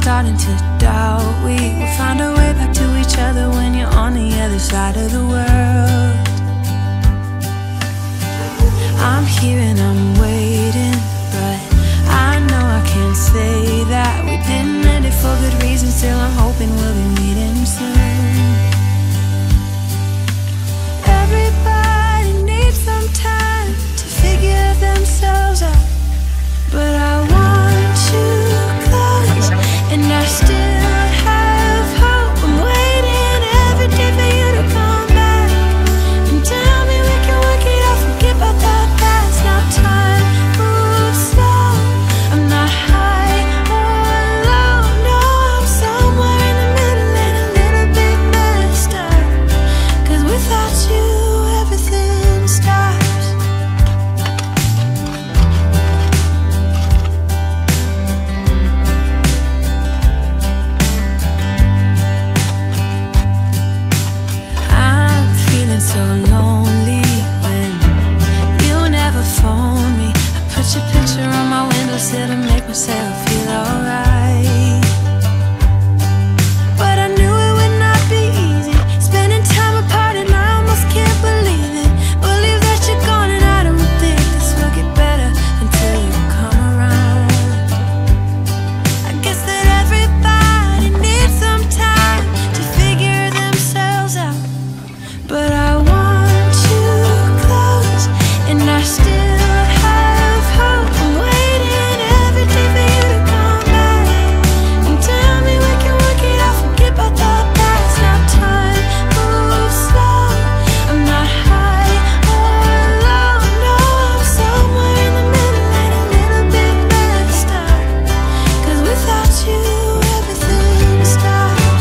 starting to doubt we will find our way back to each other when you're on the other side of the world. I'm here and I'm waiting, but I know I can't say that we didn't end it for good reason. Still I'm hoping we'll be meeting soon. Everybody needs some time to figure themselves out, but I want you close, and I still have hope. I'm waiting every day for you to come back and tell me we can work it out, forget about the past. Now time moves slow, I'm not high or low, no, I'm somewhere in the middle and a little bit messed up, 'cause without you everything stops. I'm feeling so lonely when you never phone me. I put your picture on my windowsill to make myself feel alright, but I knew it would not be easy, spending time apart, and I almost can't believe it. Believe that you're gone, and I don't think this will get better until you come around. I guess that everybody needs some time to figure themselves out, but I want you close, and I still have hope. I'm waiting every day for you to come back and tell me we can work it out, forget about the past. Now time moves slow, I'm not high or low, no, I'm somewhere in the middle and a little bit messed up, 'cause without you everything stops.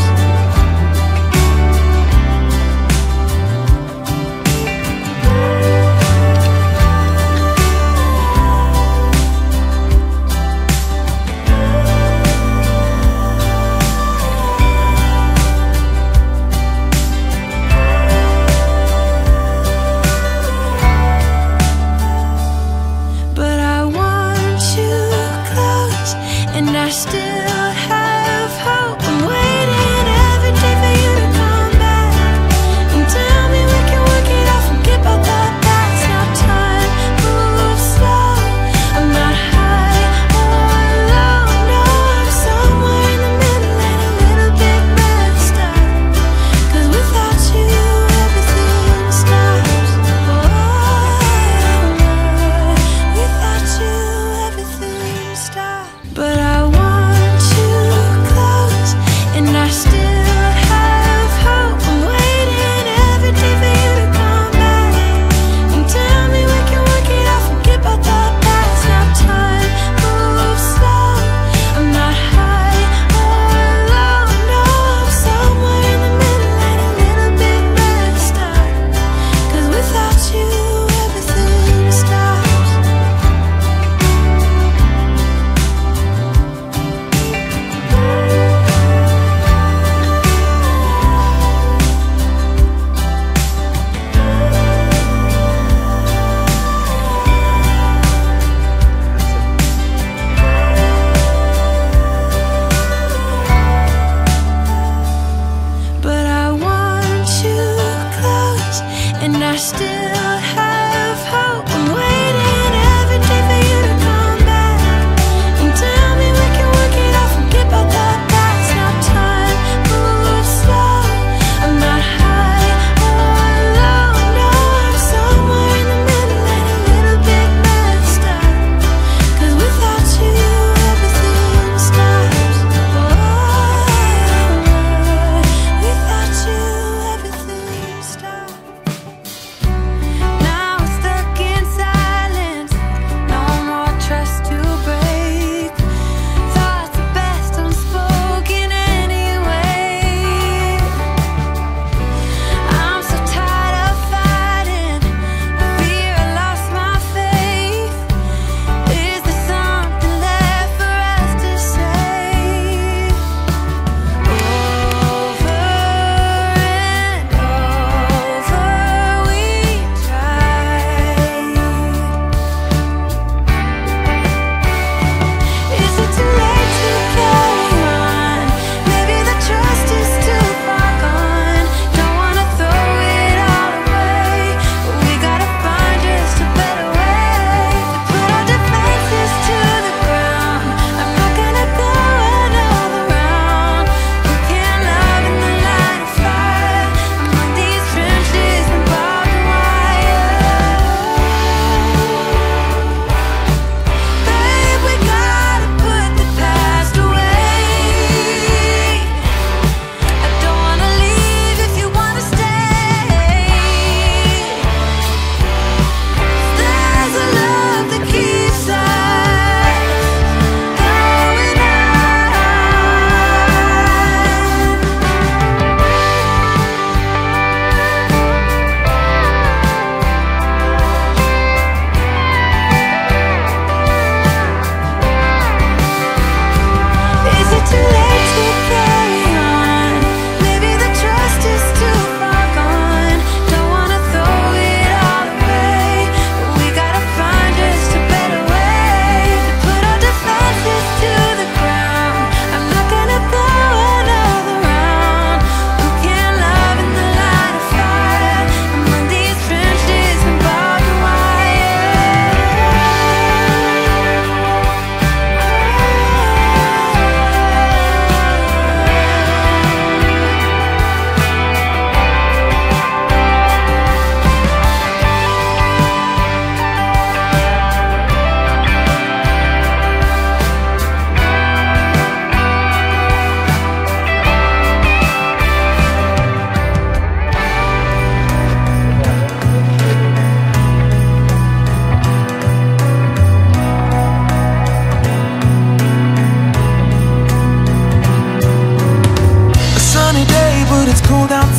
But I want you close, and I still have hope. I'm waiting every day for you to come back and tell me we can work it out, forget about the past. Now time moves slow, I'm not high or low, no, I'm somewhere in the middle and a little bit messed up, 'cause without you everything stops. Without you everything stops. But I want you close, and I still have hope. I'm waiting every day for you to come back and tell me we can work it out, forget about the past. Now time moves slow, I'm not high or low, no, I'm somewhere in the middle and a little bit messed up, 'cause without you everything stops.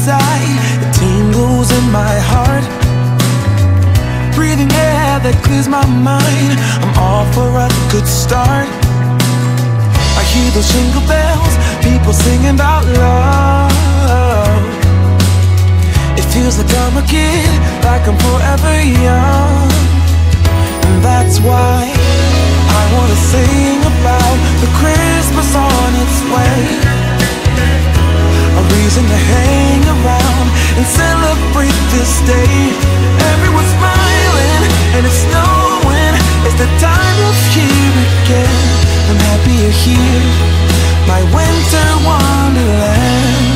inside, it tingles in my heart. Breathing air that clears my mind, I'm all for a good start. I hear those jingle bells, people singing about love. It feels like I'm a kid, like I'm forever young. And that's why I wanna sing about the Christmas on its way. A reason to hang around and celebrate this day. Everyone's smiling and it's snowing, it's the time of year again. I'm happy you're here, my winter wonderland.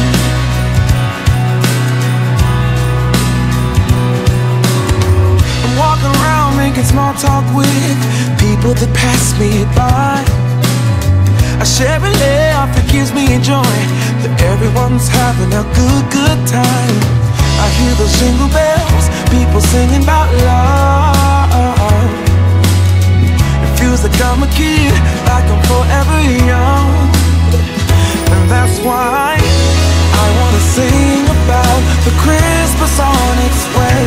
I'm walking around making small talk with people that pass me by. I share a laugh, it gives me joy that everyone's having a good time. I hear those jingle bells, people singing about love. It feels like I'm a kid, like I'm forever young. And that's why I wanna sing about the Christmas on its way.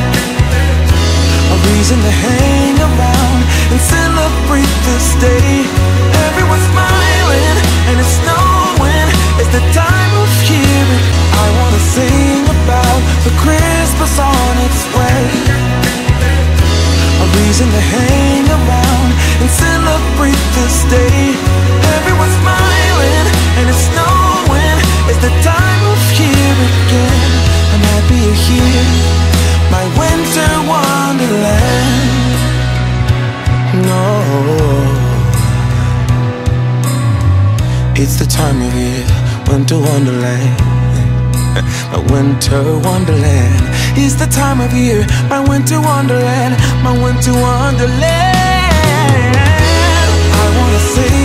A reason to hang around and celebrate this day. Everyone's smiling and it's snowing, it's the time of year. I wanna sing about the Christmas on its way. A reason to hang around and celebrate this day. Everyone's smiling and it's snowing, it's the time of year again. I'm happy you're here, my winter wonderland. No, it's the time of year, winter wonderland. My winter wonderland. It's the time of year, my winter wonderland, my winter wonderland. I wanna sing